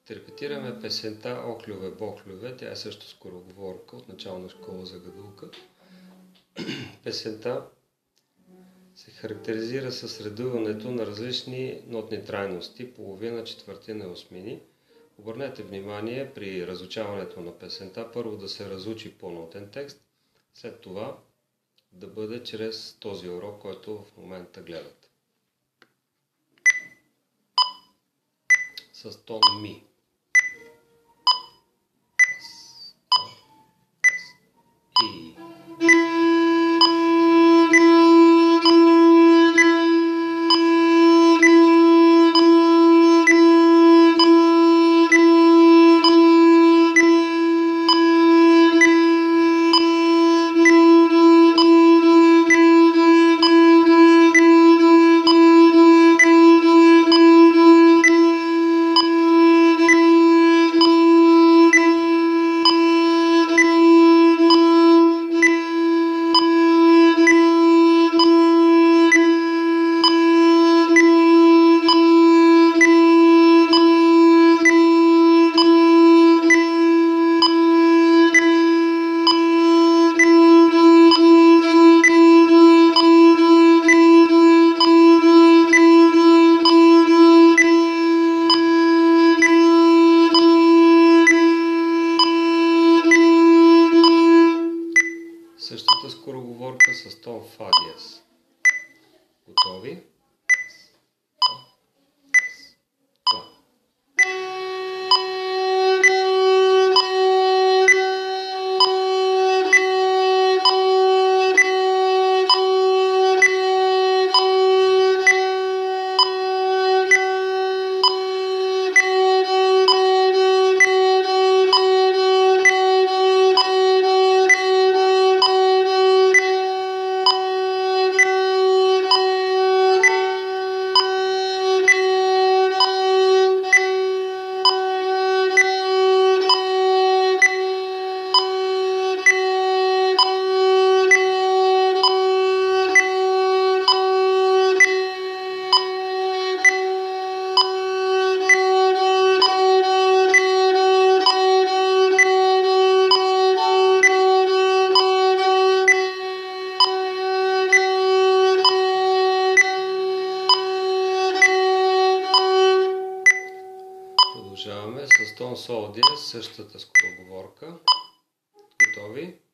Ще репетираме песента Охлюве, бохлюве. Тя е също скороговорка от начална школа за гадулка. Песента се характеризира с редуването на различни нотни трайности, половина, четвъртина и осмини. Обърнете внимание при разучаването на песента първо да се разучи по-нотен текст, след това да бъде чрез този урок, който в момента гледате. С тон ми. И. Същата скороговорка с тон фа диез. Готови? Продължаваме с тон сол диез, същата скороговорка. Готови?